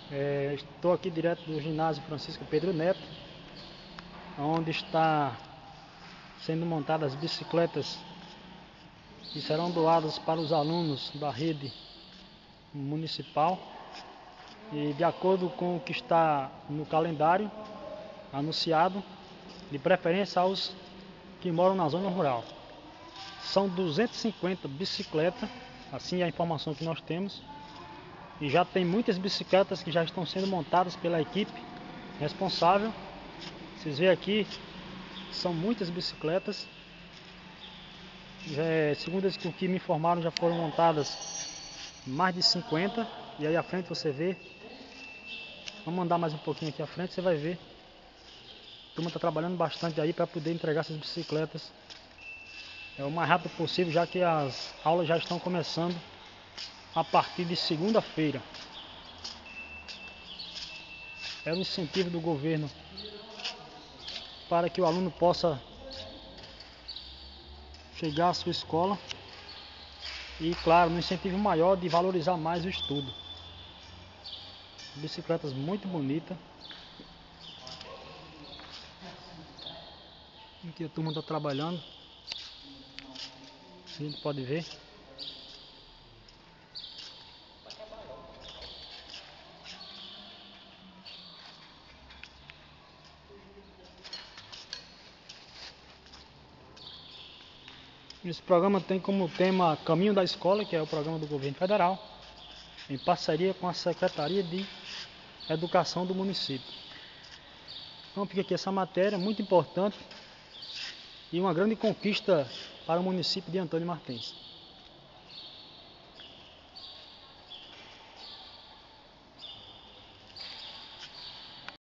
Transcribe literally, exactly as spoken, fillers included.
É, estou aqui direto do ginásio Francisco Pedro Neto, onde está sendo montadas as bicicletas que serão doadas para os alunos da rede municipal, e de acordo com o que está no calendário anunciado, de preferência aos que moram na zona rural. São duzentas e cinquenta bicicletas, assim é a informação que nós temos, e já tem muitas bicicletas que já estão sendo montadas pela equipe responsável. Vocês veem aqui, são muitas bicicletas. Já, segundo o que me informaram, já foram montadas mais de cinquenta. E aí à frente você vê. Vamos andar mais um pouquinho aqui à frente, você vai ver. A turma está trabalhando bastante aí para poder entregar essas bicicletas é o mais rápido possível, já que as aulas já estão começando a partir de segunda-feira. É um incentivo do governo para que o aluno possa chegar à sua escola e, claro, um incentivo maior de valorizar mais o estudo. Bicicletas muito bonitas. Aqui a turma está trabalhando, a gente pode ver. Esse programa tem como tema Caminho da Escola, que é o programa do governo federal, em parceria com a Secretaria de Educação do município. Então fica aqui essa matéria muito importante e uma grande conquista para o município de Antônio Martins.